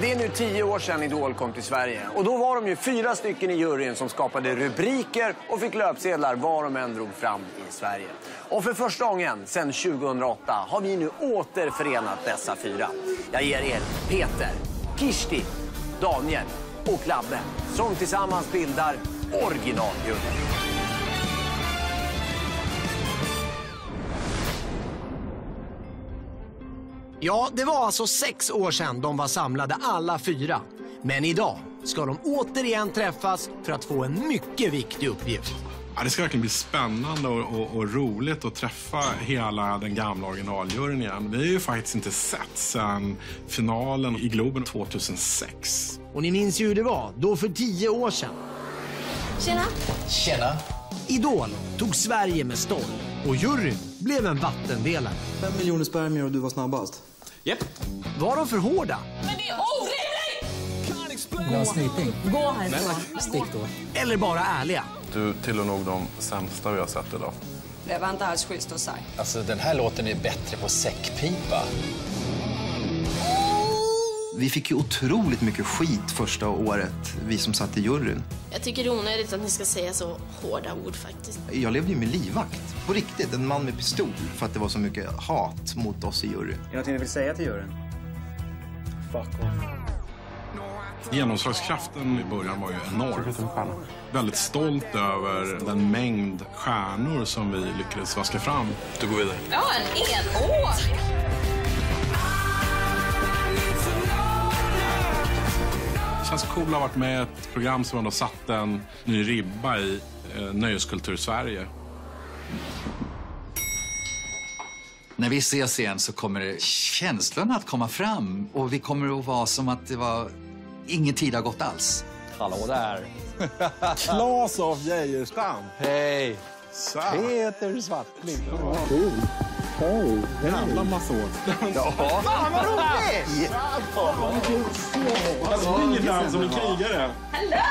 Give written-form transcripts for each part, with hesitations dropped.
Det är nu 10 år sedan Idol kom till Sverige. Och då var de ju 4 stycken i juryn som skapade rubriker och fick löpsedlar var de än drog fram i Sverige. Och för första gången sedan 2008 har vi nu återförenat dessa 4. Jag ger er Peter, Kirsti, Daniel och Labbe som tillsammans bildar originalgruppen. Ja, det var alltså 6 år sedan de var samlade alla 4. Men idag ska de återigen träffas för att få en mycket viktig uppgift. Ja, det ska verkligen bli spännande och roligt att träffa hela den gamla originaljuryn igen. Vi har ju faktiskt inte sett sedan finalen i Globen 2006. Och ni minns ju hur det var då för 10 år sedan. Tjena! Tjena! Idol tog Sverige med storm och juryn blev en vattendelare. 5 miljoner spermier och du var snabbast. Japp. Var de för hårda? Men det är orimligt! Någon snyting. Gå härifrån. Stick då. Eller bara ärliga? Du tillhör nog de sämsta vi har sett idag. Det var inte alls schysst att säga. Alltså den här låten är bättre på säckpipa. Vi fick ju otroligt mycket skit första året, vi som satt i juryn. Jag tycker det är onödigt att ni ska säga så hårda ord faktiskt. Jag levde ju med livvakt. På riktigt, en man med pistol. För att det var så mycket hat mot oss i juryn. Är det någonting ni vill säga till juryn? Fuck off. Genomslagskraften i början var ju enorm. Väldigt stolt över den mängd stjärnor som vi lyckades vaska fram. Du går vidare. Ja, en enår! Det känns coolt att ha varit med i ett program som ändå satt en ny ribba i nöjeskultur Sverige. När vi ses igen så kommer känslorna att komma fram. Och vi kommer att vara som att det var ingen tid har gått alls. Hallå där. Claes av Geijerstam. Hej. Peter Svartling. Cool. Hej. Jävla massa år. Ja. Fan vad roligt! Han springer fram som en krigare. Hallå!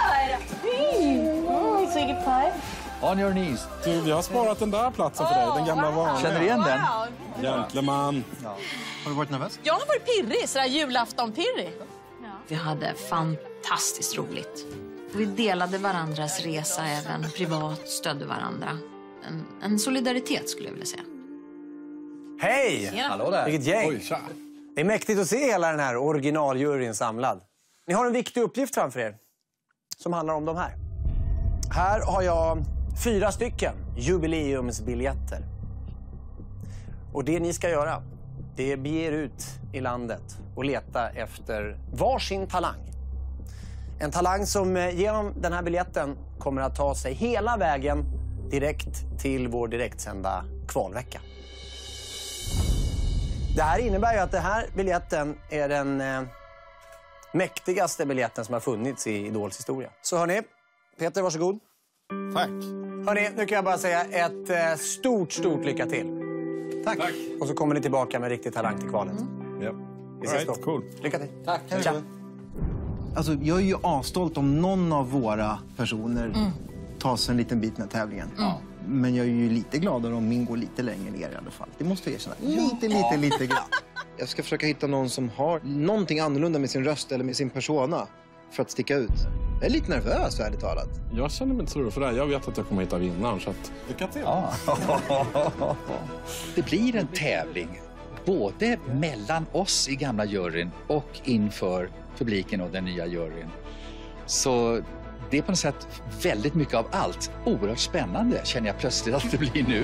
Say goodbye. On your knees. Du, vi har sparat den där platsen för dig. Den gamla vanliga. Känner du igen den? Gentleman. Har du varit nervös? Jag har varit pirrig, sådär julafton-pirrig. Vi hade fantastiskt roligt. Vi delade varandras resa även privat, stödde varandra. En solidaritet skulle jag vilja säga. Hej! Hallå där. Vilket gäng. Oj, tja. Det är mäktigt att se hela den här originaljuryn samlad. Ni har en viktig uppgift framför er som handlar om de här. Här har jag 4 stycken jubileumsbiljetter. Och det ni ska göra, det är bege er ut i landet och leta efter varsin talang. En talang som genom den här biljetten kommer att ta sig hela vägen direkt till vår direktsända kvalvecka. Det här innebär ju att den här biljetten är den mäktigaste biljetten som har funnits i Idols historia. Så hörni, Peter, varsågod. Tack. Hörni, nu kan jag bara säga ett stort lycka till. Tack. Och så kommer ni tillbaka med riktig talang till kvalet. Ja. Vi ses då. Cool. Lycka till. Tack. Tja. Alltså, jag är ju avstolt om någon av våra personer tar sig en liten bit med tävlingen. Men jag är ju lite gladare om min går lite längre ner i alla fall. Det måste jag erkänna. Lite grann. Jag ska försöka hitta någon som har någonting annorlunda med sin röst eller med sin persona för att sticka ut. Jag är lite nervös, ärligt talat. Jag känner mig inte så rolig för det här. Jag vet att jag kommer hitta vinnaren, så att lycka till. Ja. Det blir en tävling. Både mellan oss i gamla juryn och inför publiken och den nya juryn. Så det är på något sätt väldigt mycket av allt. Oerhört spännande känner jag plötsligt att det blir nu.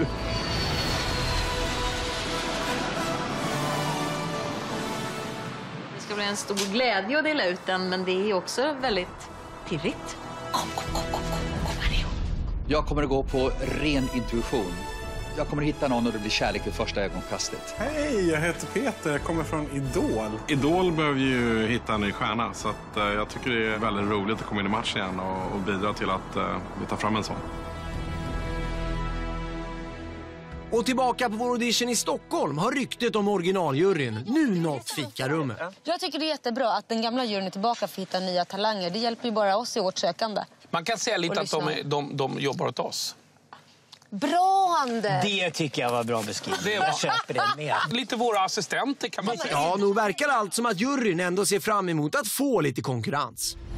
Det ska bli en stor glädje att dela ut den, men det är också väldigt pirrigt. Kom här ihop. Jag kommer att gå på ren intuition. Jag kommer att hitta någon och det blir kärlek vid första ögonkastet. Hej, jag heter Peter. Jag kommer från Idol. Idol behöver ju hitta en ny stjärna, så att, jag tycker det är väldigt roligt att komma in i matchen igen och bidra till att vi tar fram en sån. Och tillbaka på vår audition i Stockholm har ryktet om originaljuryn nu nått fikarummet. Jag tycker det är jättebra att den gamla juryn är tillbaka för att hitta nya talanger. Det hjälper ju bara oss i vårt sökande. Man kan säga lite att de jobbar åt oss. Bra, Anders! Det tycker jag var bra beskrivet. Jag köper det med. Lite våra assistenter kan man säga. Ja, nog verkar allt som att juryn ändå ser fram emot att få lite konkurrens.